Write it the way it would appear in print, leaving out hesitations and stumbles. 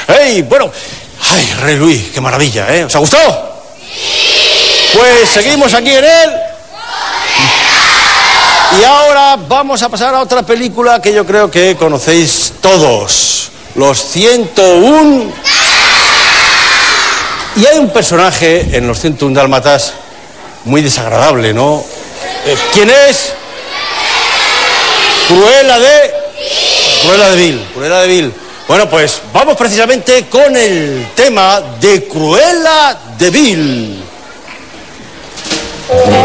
¡Ey! Bueno, ¡ay, Rey Luis! ¡Qué maravilla, eh! ¿Os ha gustado? ¡Sí! Pues seguimos aquí en él. Y ahora vamos a pasar a otra película que yo creo que conocéis todos. Los 101... Y hay un personaje en los 101 Dálmatas muy desagradable, ¿no? ¿Quién es? Cruella de Vil. Bueno, pues vamos precisamente con el tema de Cruella de Vil.